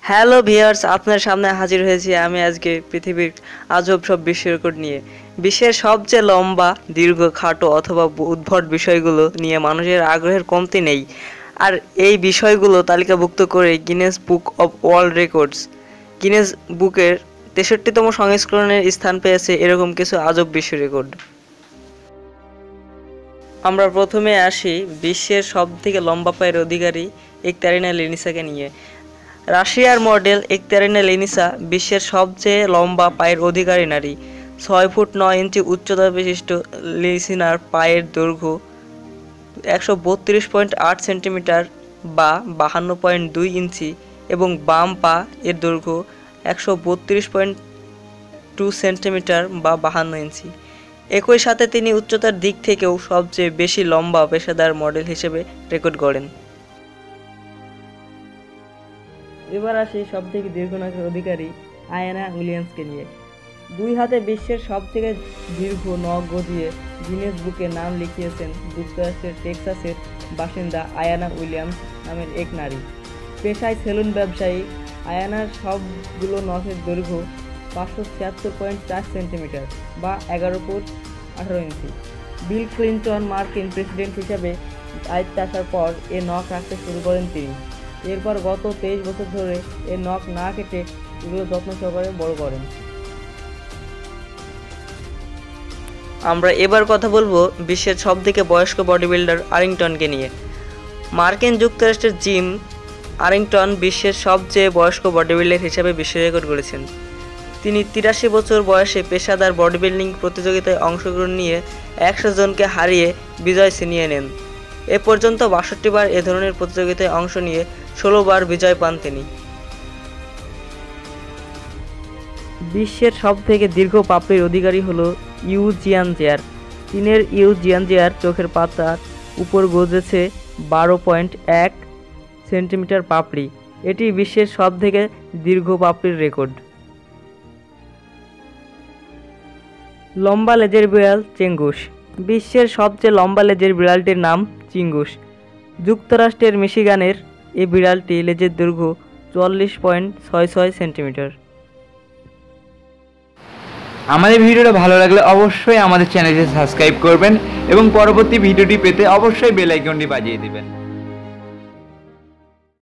Hello viewers, আপনার সামনে হাজির হয়েছি আমি আজকে পৃথিবীর আজব সব বিশ্ব রেকর্ড নিয়ে। বিশ্বের সবচেয়ে লম্বা, দীর্ঘ, খাটো অথবা উদ্ভট বিষয়গুলো নিয়ে মানুষের আগ্রহের কমতি নেই। আর এই বিষয়গুলো তালিকাভুক্ত করে Guinness book of world records Guinness বুকের 63তম সংস্করণের স্থান পেয়েছে এরকম কিছু আজব বিশ্ব রেকর্ড। আমরা প্রথমে আসি বিশ্বের সবথেকে লম্বা পায়ের অধিকারী একতারিনা লেনিসাকে নিয়ে। রাশিয়ার মডেল একতারিনা লেনিসা বিশ্বের সবচেয়ে লম্বা পায়ের অধিকারী নারী। 6 ফুট 9 ইঞ্চি উচ্চতা বিশিষ্ট লেনিসার পায়ের দৈর্ঘ্য 132.8 সেন্টিমিটার বা 52.2 ইঞ্চি এবং বাম পা এর দৈর্ঘ্য 132.2 সেন্টিমিটার বা 52 ইঞ্চি। একই সাথে তিনি উচ্চতার দিক থেকেও সবচেয়ে বেশি লম্বা পেশাদার মডেল হিসেবে রেকর্ড গড়েন। এবার আসি সবথেকে দীর্ঘনাকের অধিকারী আয়ানা উইলিয়ামসকে নিয়ে। 2 হাতে বিশ্বের সবথেকে দীর্ঘ নখ গজিয়ে গিনেস বুকে নাম লিখিয়েছেন যুক্তরাষ্ট্রের টেক্সাসের বাসিন্দা আয়ানা উইলিয়ামস নামের এক নারী। পেশায় সেলুন ব্যবসায়ী আয়ানার সবগুলো নখের দৈর্ঘ্য 576.4 সেন্টিমিটার বা 11 ফুট 18 ইঞ্চি। বিল ক্লিন্টন মার্কিন প্রেসিডেন্ট হিসাবে দায়িত্বে আসার পর এ নখ রাখতে শুরু করেন তিনি। এরপর গত 23 বছর ধরে এ নখ না কেটে এগুলো যত্ন সহকারে বড় করেন। আমরা এবার কথা বলবো বিশ্বের সবথেকে বয়স্ক বডি বিল্ডার আরিংটনকে নিয়ে। মার্কিন যুক্তরাষ্ট্রের জিম আরিংটন বিশ্বের সবচেয়ে বয়স্ক বডি বিল্ডার হিসেবে বিশ্ব রেকর্ড করেছেন। তিনি 83 বছর বয়সে পেশাদার বডি বিল্ডিং প্রতিযোগিতায় অংশগ্রহণ নিয়ে 100 জনকে হারিয়ে বিজয় ছিনিয়ে নেন। এ পর্যন্ত 62 বার এ ধরনের প্রতিযোগিতায় অংশ নিয়ে 16 বার বিজয় পান তিনি। বিশ্বের সবথেকে দীর্ঘ পাপড়ির অধিকারী হল ইউ জিয়ানজিয়ার। চীনের ইউ জিয়ানজিয়ার চোখের পাতার উপর গজেছে 12.1 সেন্টিমিটার পাপড়ি। এটি বিশ্বের সবথেকে দীর্ঘ পাপড়ির রেকর্ড। লম্বা লেজের বিড়াল চেঙ্গুস। বিশ্বের সবচেয়ে লম্বা লেজের বিড়ালটির নাম চিঙ্গুস। যুক্তরাষ্ট্রের মিশিগানের এই বিড়ালটি লেজের দৈর্ঘ্য 44.66 সেন্টিমিটার। আমাদের ভিডিওটা ভালো লাগলে অবশ্যই আমাদের চ্যানেলটি সাবস্ক্রাইব করবেন এবং পরবর্তী ভিডিওটি পেতে অবশ্যই বেল আইকনটি বাজিয়ে দিবেন।